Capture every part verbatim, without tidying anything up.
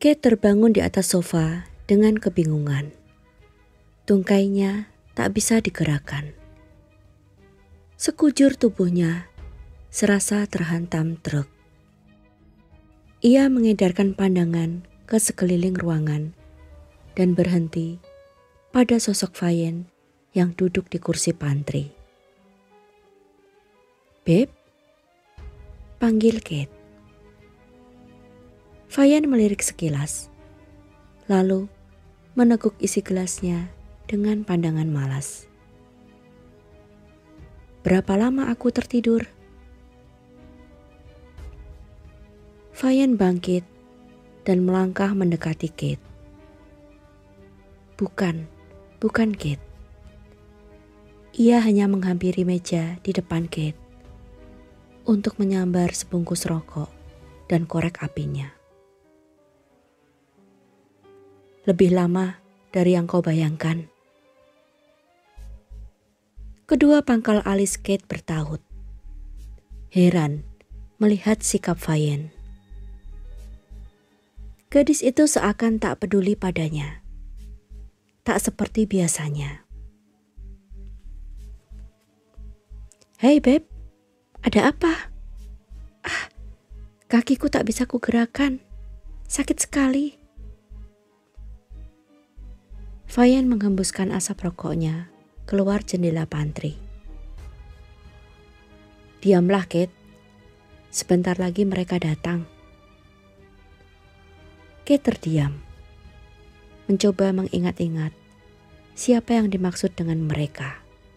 Kate terbangun di atas sofa dengan kebingungan. Tungkainya tak bisa digerakkan. Sekujur tubuhnya serasa terhantam truk. Ia mengedarkan pandangan ke sekeliling ruangan dan berhenti pada sosok Fayen yang duduk di kursi pantry. "Beb?" panggil Kate. Fayen melirik sekilas, lalu meneguk isi gelasnya dengan pandangan malas. "Berapa lama aku tertidur?" Fayen bangkit dan melangkah mendekati Kate. Bukan, bukan Kate. Ia hanya menghampiri meja di depan Kate untuk menyambar sebungkus rokok dan korek apinya. "Lebih lama dari yang kau bayangkan." Kedua pangkal alis Kate bertaut, heran melihat sikap Fayen. Gadis itu seakan tak peduli padanya, tak seperti biasanya. "Hei Beb, ada apa?" "Ah, kakiku tak bisa kugerakkan, sakit sekali." Fayen menghembuskan asap rokoknya keluar jendela pantry. "Diamlah Kate, sebentar lagi mereka datang." Kate terdiam, mencoba mengingat-ingat siapa yang dimaksud dengan mereka.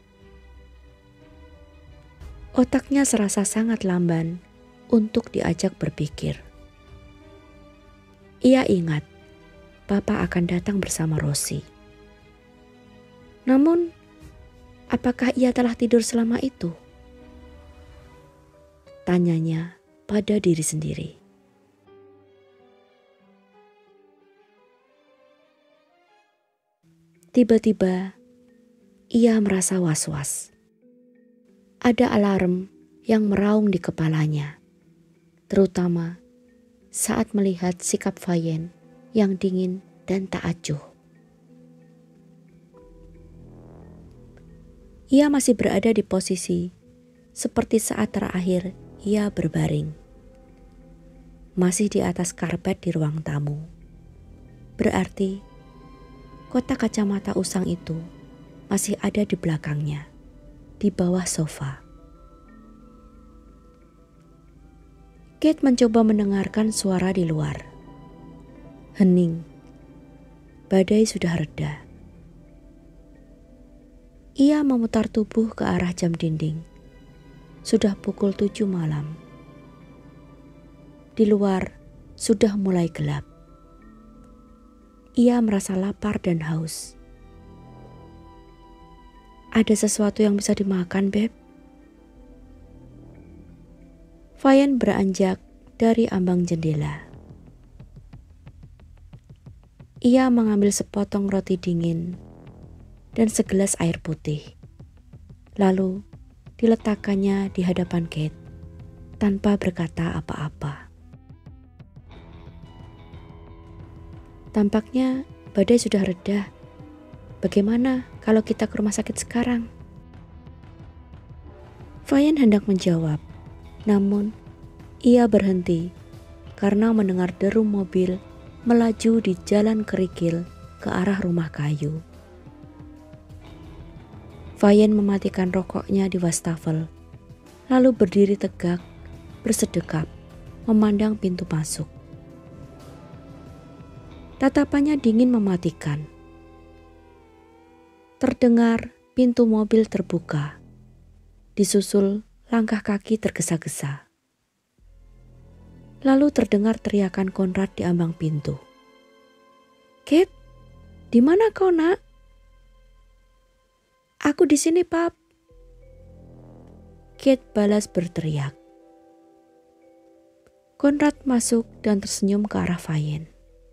Otaknya serasa sangat lamban untuk diajak berpikir. Ia ingat Papa akan datang bersama Rosie. Namun, apakah ia telah tidur selama itu? Tanyanya pada diri sendiri. Tiba-tiba, ia merasa was-was. Ada alarm yang meraung di kepalanya, terutama saat melihat sikap Fayen yang dingin dan tak acuh. Ia masih berada di posisi seperti saat terakhir ia berbaring. Masih di atas karpet di ruang tamu. Berarti kotak kacamata usang itu masih ada di belakangnya, di bawah sofa. Kate mencoba mendengarkan suara di luar. Hening. Badai sudah reda. Ia memutar tubuh ke arah jam dinding. Sudah pukul tujuh malam. Di luar sudah mulai gelap. Ia merasa lapar dan haus. "Ada sesuatu yang bisa dimakan, Beb?" Fayen beranjak dari ambang jendela. Ia mengambil sepotong roti dingin dan segelas air putih. Lalu diletakkannya di hadapan Kate tanpa berkata apa-apa. "Tampaknya badai sudah reda. Bagaimana kalau kita ke rumah sakit sekarang?" Fayen hendak menjawab, namun ia berhenti karena mendengar deru mobil melaju di jalan kerikil ke arah rumah kayu. Fayen mematikan rokoknya di wastafel, lalu berdiri tegak, bersedekap, memandang pintu masuk. Tatapannya dingin mematikan. Terdengar pintu mobil terbuka, disusul langkah kaki tergesa-gesa. Lalu terdengar teriakan Konrad di ambang pintu. "Kate, di mana kau, Nak?" "Aku di sini, Pap." Kate balas berteriak. Konrad masuk dan tersenyum ke arah Fayen.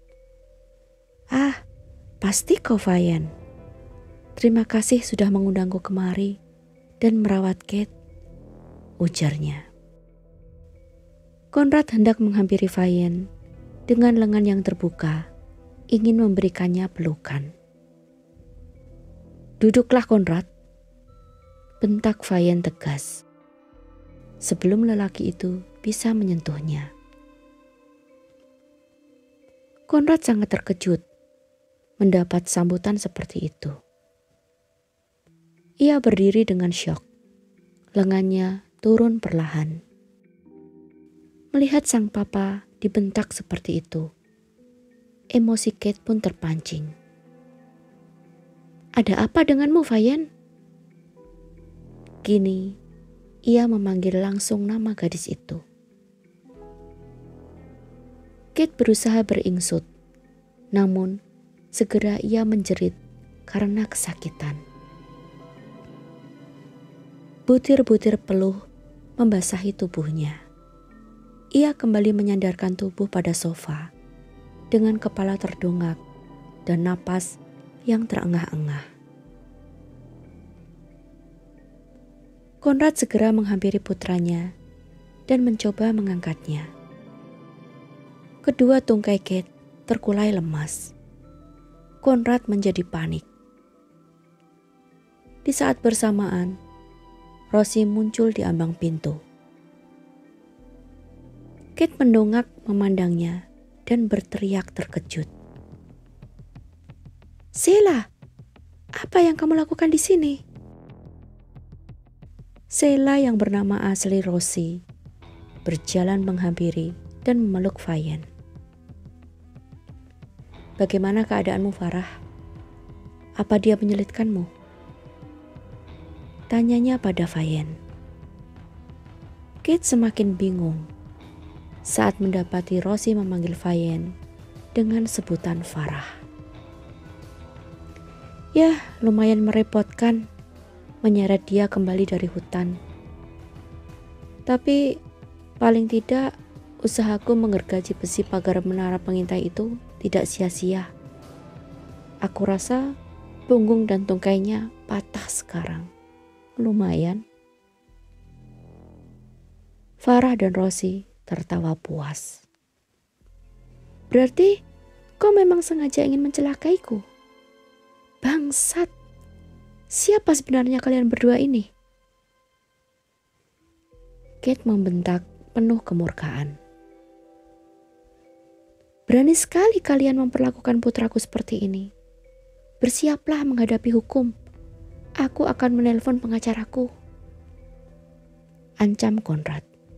"Ah, pasti kau Fayen. Terima kasih sudah mengundangku kemari dan merawat Kate," ujarnya. Konrad hendak menghampiri Fayen, dengan lengan yang terbuka, ingin memberikannya pelukan. "Duduklah, Konrad," bentak Vayen tegas, sebelum lelaki itu bisa menyentuhnya. Konrad sangat terkejut mendapat sambutan seperti itu. Ia berdiri dengan syok, lengannya turun perlahan. Melihat sang papa dibentak seperti itu, emosi Kate pun terpancing. "Ada apa denganmu, Vayen?" Kini, ia memanggil langsung nama gadis itu. Kate berusaha beringsut, namun segera ia menjerit karena kesakitan. Butir-butir peluh membasahi tubuhnya. Ia kembali menyandarkan tubuh pada sofa dengan kepala terdongak dan napas yang terengah-engah. Konrad segera menghampiri putranya dan mencoba mengangkatnya. Kedua tungkai Kate terkulai lemas. Konrad menjadi panik. Di saat bersamaan, Rosie muncul di ambang pintu. Kate mendongak memandangnya dan berteriak terkejut. "Sheila, apa yang kamu lakukan di sini?" Sheila yang bernama asli Rosie berjalan menghampiri dan memeluk Vayen. "Bagaimana keadaanmu, Farah? Apa dia menyulitkanmu?" tanyanya pada Vayen. Kate semakin bingung saat mendapati Rosie memanggil Vayen dengan sebutan Farah. "Ya, lumayan merepotkan menyeret dia kembali dari hutan. Tapi paling tidak usahaku menggergaji besi pagar menara pengintai itu tidak sia-sia. Aku rasa punggung dan tungkainya patah sekarang. Lumayan." Farah dan Rosie tertawa puas. "Berarti kau memang sengaja ingin mencelakaiku? Bangsat! Siapa sebenarnya kalian berdua ini?" Kate membentak penuh kemurkaan. "Berani sekali kalian memperlakukan putraku seperti ini. Bersiaplah menghadapi hukum. Aku akan menelpon pengacaraku," ancam Konrad.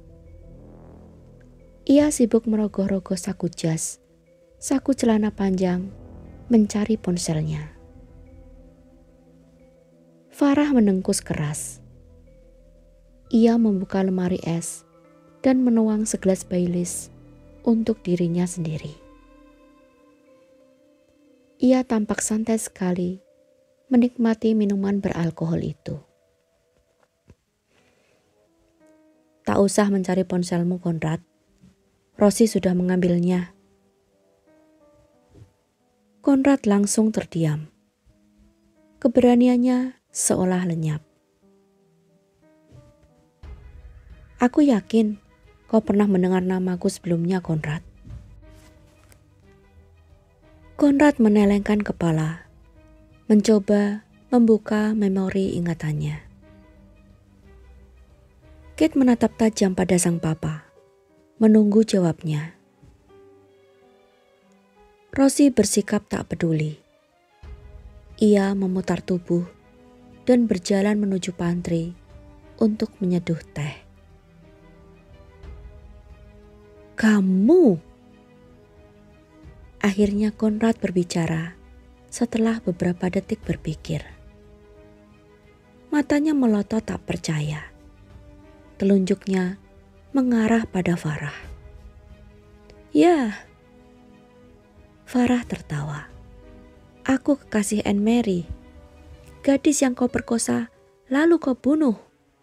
Ia sibuk merogoh-rogoh saku jas, saku celana panjang, mencari ponselnya. Farah menengkus keras. Ia membuka lemari es dan menuang segelas Baileys untuk dirinya sendiri. Ia tampak santai sekali menikmati minuman beralkohol itu. "Tak usah mencari ponselmu, Konrad. Rosie sudah mengambilnya." Konrad langsung terdiam. Keberaniannya seolah lenyap. "Aku yakin kau pernah mendengar namaku sebelumnya, Konrad." Konrad menelengkan kepala, mencoba membuka memori ingatannya. Kate menatap tajam pada sang papa, menunggu jawabnya. Rosie bersikap tak peduli. Ia memutar tubuh dan berjalan menuju pantry untuk menyeduh teh. "Kamu!" Akhirnya Konrad berbicara setelah beberapa detik berpikir. Matanya melotot tak percaya. Telunjuknya mengarah pada Farah. "Ya." Farah tertawa. "Aku kekasih Anne Mary, gadis yang kau perkosa lalu kau bunuh."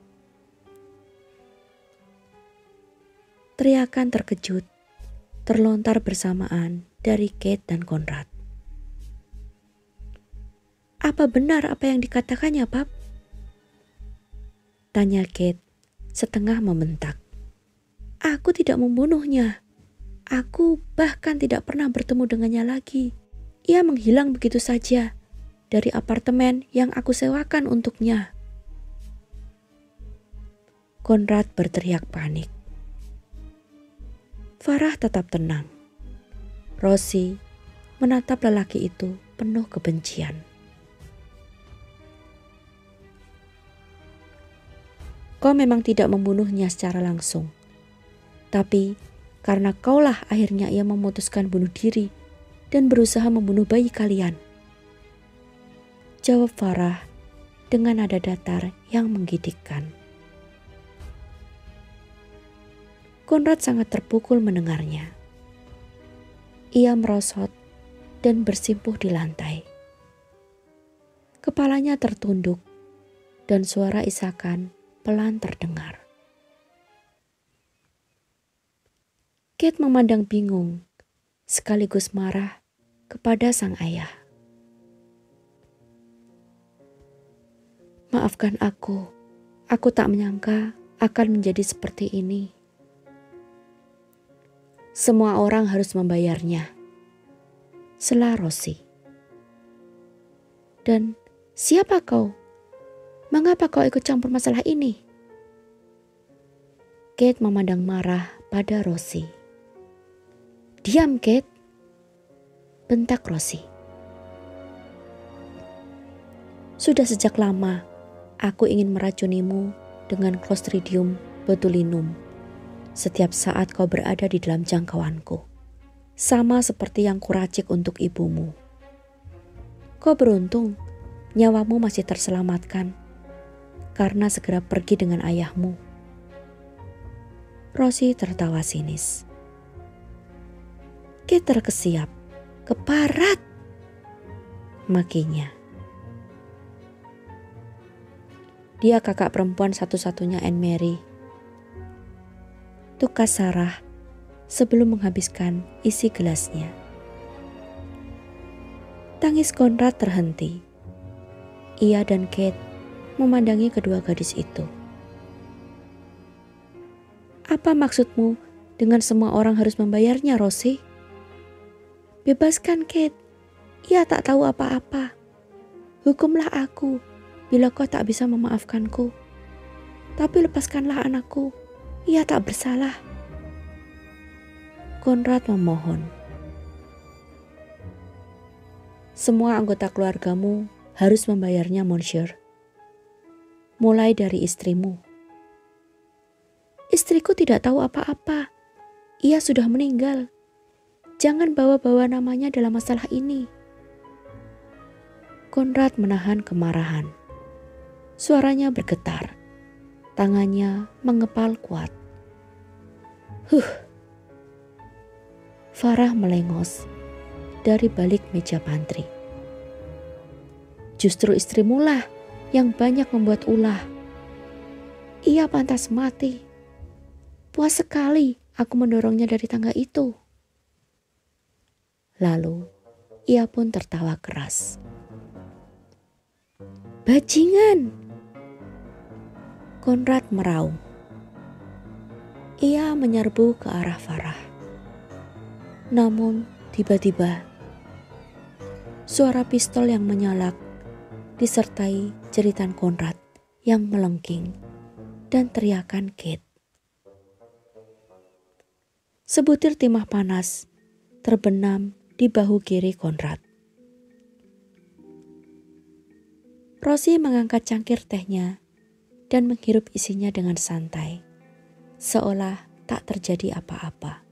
Teriakan terkejut terlontar bersamaan dari Kate dan Konrad. "Apa benar apa yang dikatakannya, Pap?" tanya Kate setengah membentak. "Aku tidak membunuhnya. Aku bahkan tidak pernah bertemu dengannya lagi. Ia menghilang begitu saja dari apartemen yang aku sewakan untuknya. Konrad berteriak panik. Farah tetap tenang. Rosi menatap lelaki itu penuh kebencian. Kau memang tidak membunuhnya secara langsung. Tapi karena kaulah akhirnya ia memutuskan bunuh diri dan berusaha membunuh bayi kalian. Jawab Farah dengan nada datar yang menggigitkan. Konrad sangat terpukul mendengarnya. Ia merosot dan bersimpuh di lantai. Kepalanya tertunduk dan suara isakan pelan terdengar. Kate memandang bingung, sekaligus marah kepada sang ayah. Maafkan aku, aku tak menyangka akan menjadi seperti ini. Semua orang harus membayarnya, sela Rosi. Dan siapa kau? Mengapa kau ikut campur masalah ini? Kate memandang marah pada Rosi. Diam, Kate, bentak Rosi. Sudah sejak lama aku ingin meracunimu dengan Clostridium botulinum setiap saat kau berada di dalam jangkauanku, sama seperti yang kuracik untuk ibumu. Kau beruntung nyawamu masih terselamatkan karena segera pergi dengan ayahmu. Rosi tertawa sinis. Kate terkesiap, keparat, makinya. Dia kakak perempuan satu-satunya Anne Mary. Tukas Sarah sebelum menghabiskan isi gelasnya. Tangis Konrad terhenti. Ia dan Kate memandangi kedua gadis itu. Apa maksudmu dengan semua orang harus membayarnya, Rosi? Bebaskan Kate, ia tak tahu apa-apa. Hukumlah aku bila kau tak bisa memaafkanku. Tapi lepaskanlah anakku, ia tak bersalah. Konrad memohon. Semua anggota keluargamu harus membayarnya, Monsieur. Mulai dari istrimu. Istriku tidak tahu apa-apa. Ia sudah meninggal. Jangan bawa-bawa namanya dalam masalah ini. Konrad menahan kemarahan. Suaranya bergetar. Tangannya mengepal kuat. Huh. Farah melengos dari balik meja pantry. Justru istrimulah yang banyak membuat ulah. Ia pantas mati. Puas sekali aku mendorongnya dari tangga itu. Lalu ia pun tertawa keras. Bajingan! Konrad meraung. Ia menyerbu ke arah Farah. Namun tiba-tiba suara pistol yang menyalak disertai jeritan Konrad yang melengking dan teriakan Kate. Sebutir timah panas terbenam di bahu kiri Konrad. Rosi mengangkat cangkir tehnya dan menghirup isinya dengan santai, seolah tak terjadi apa-apa.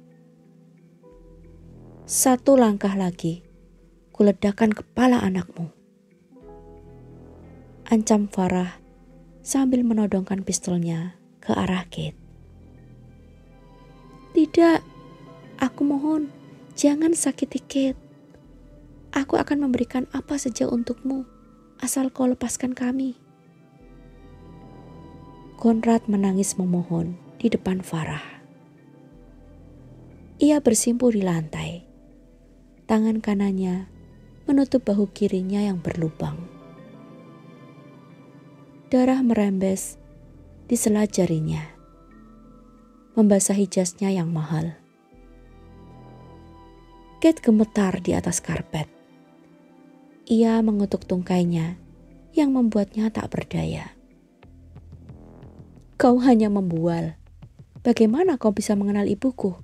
Satu langkah lagi, kuledakkan kepala anakmu. Ancam Farah sambil menodongkan pistolnya ke arah Kate. Tidak, aku mohon, jangan sakiti Kate. Aku akan memberikan apa saja untukmu, asal kau lepaskan kami. Konrad menangis memohon di depan Farah. Ia bersimpuh di lantai. Tangan kanannya menutup bahu kirinya yang berlubang. Darah merembes di sela jarinya, membasahi jasnya yang mahal. Kate gemetar di atas karpet. Ia mengetuk tungkainya yang membuatnya tak berdaya. Kau hanya membual. Bagaimana kau bisa mengenal ibuku?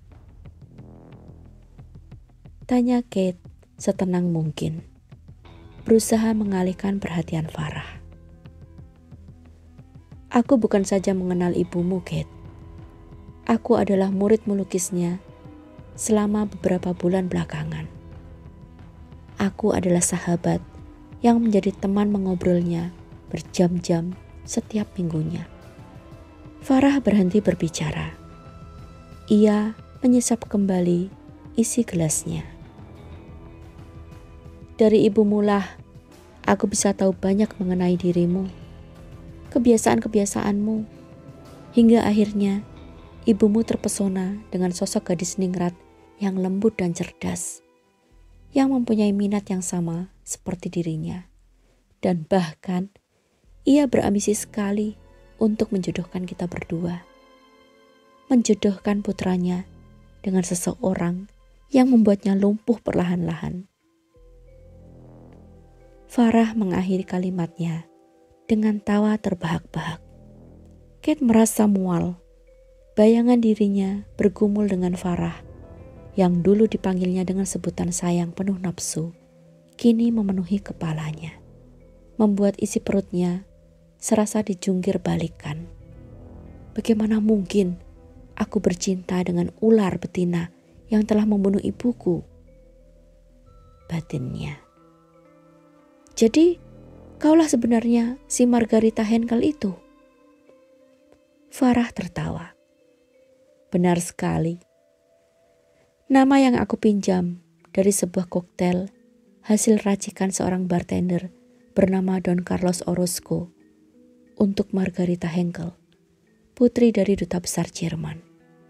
Tanya Kate setenang mungkin, berusaha mengalihkan perhatian Farah. Aku bukan saja mengenal ibumu, Kate. Aku adalah murid melukisnya selama beberapa bulan belakangan. Aku adalah sahabat yang menjadi teman mengobrolnya berjam-jam setiap minggunya. Farah berhenti berbicara. Ia menyesap kembali isi gelasnya. Dari ibumulah aku bisa tahu banyak mengenai dirimu, kebiasaan-kebiasaanmu, hingga akhirnya ibumu terpesona dengan sosok gadis ningrat yang lembut dan cerdas, yang mempunyai minat yang sama seperti dirinya, dan bahkan ia berambisi sekali untuk menjodohkan kita berdua, menjodohkan putranya dengan seseorang yang membuatnya lumpuh perlahan-lahan. Farah mengakhiri kalimatnya dengan tawa terbahak-bahak. Kate merasa mual. Bayangan dirinya bergumul dengan Farah yang dulu dipanggilnya dengan sebutan sayang penuh nafsu, kini memenuhi kepalanya, membuat isi perutnya serasa dijungkir balikan. Bagaimana mungkin aku bercinta dengan ular betina yang telah membunuh ibuku? Batinnya. Jadi, kaulah sebenarnya si Margarita Henkel itu? Farah tertawa. Benar sekali. Nama yang aku pinjam dari sebuah koktail hasil racikan seorang bartender bernama Don Carlos Orozco untuk Margarita Henkel, putri dari duta besar Jerman.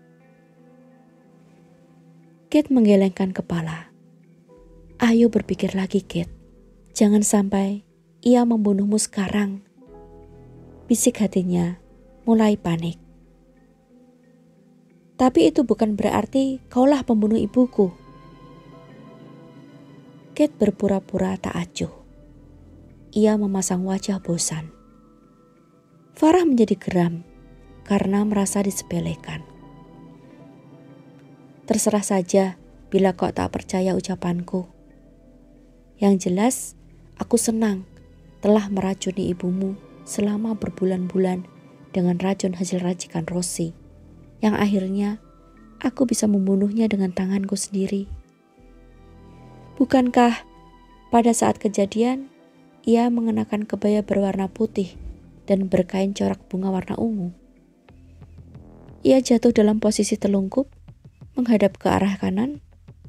Kate menggelengkan kepala. Ayo berpikir lagi, Kate. Jangan sampai ia membunuhmu sekarang. Bisik hatinya mulai panik. Tapi itu bukan berarti kaulah pembunuh ibuku. Kate berpura-pura tak acuh. Ia memasang wajah bosan. Farah menjadi geram karena merasa disepelekan. Terserah saja bila kau tak percaya ucapanku. Yang jelas, aku senang telah meracuni ibumu selama berbulan-bulan dengan racun hasil racikan Rossi, yang akhirnya aku bisa membunuhnya dengan tanganku sendiri. Bukankah pada saat kejadian ia mengenakan kebaya berwarna putih dan berkain corak bunga warna ungu? Ia jatuh dalam posisi telungkup, menghadap ke arah kanan.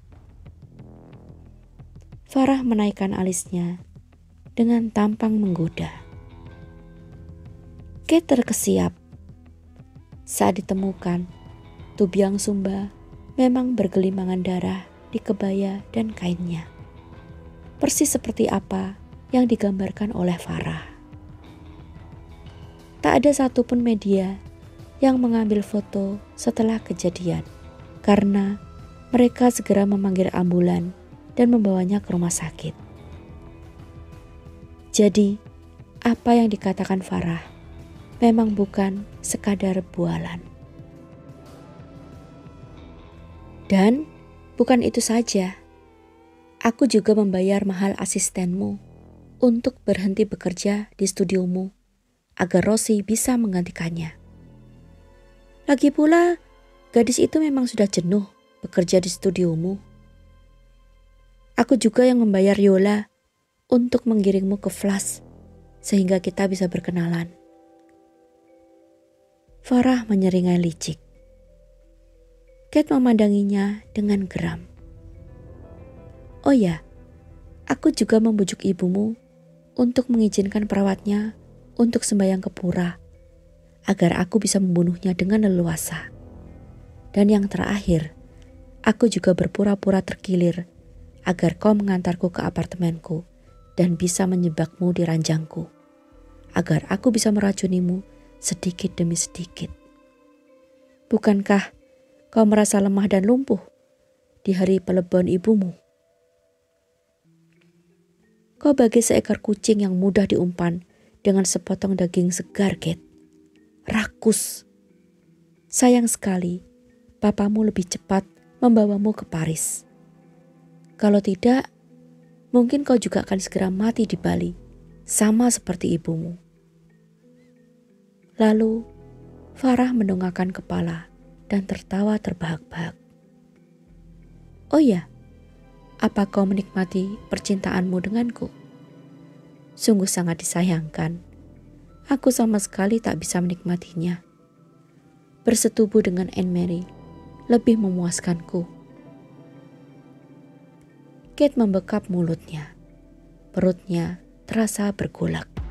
Farah menaikkan alisnya dengan tampang menggoda. Kate terkesiap. Saat ditemukan, Tubiang Sumba memang bergelimangan darah di kebaya dan kainnya. Persis seperti apa yang digambarkan oleh Farah. Tak ada satupun media yang mengambil foto setelah kejadian karena mereka segera memanggil ambulan dan membawanya ke rumah sakit. Jadi, apa yang dikatakan Farah memang bukan sekadar bualan. Dan bukan itu saja, aku juga membayar mahal asistenmu untuk berhenti bekerja di studiomu agar Rossi bisa menggantikannya. Lagi pula, gadis itu memang sudah jenuh bekerja di studiomu. Aku juga yang membayar Yola untuk menggiringmu ke Flash sehingga kita bisa berkenalan. Farah menyeringai licik. Kate memandanginya dengan geram. Oh ya, aku juga membujuk ibumu untuk mengizinkan perawatnya untuk sembahyang ke pura agar aku bisa membunuhnya dengan leluasa. Dan yang terakhir, aku juga berpura-pura terkilir agar kau mengantarku ke apartemenku dan bisa menyebakmu di ranjangku, agar aku bisa meracunimu sedikit demi sedikit. Bukankah kau merasa lemah dan lumpuh di hari pelebon ibumu. Kau bagai seekor kucing yang mudah diumpan dengan sepotong daging segar, Kate. Rakus. Sayang sekali, papamu lebih cepat membawamu ke Paris. Kalau tidak, mungkin kau juga akan segera mati di Bali, sama seperti ibumu. Lalu, Farah mendongakkan kepala dan tertawa terbahak-bahak. Oh ya, apa kau menikmati percintaanmu denganku? Sungguh sangat disayangkan. Aku sama sekali tak bisa menikmatinya. Bersetubuh dengan Anne Mary lebih memuaskanku. Kate membekap mulutnya. Perutnya terasa bergolak.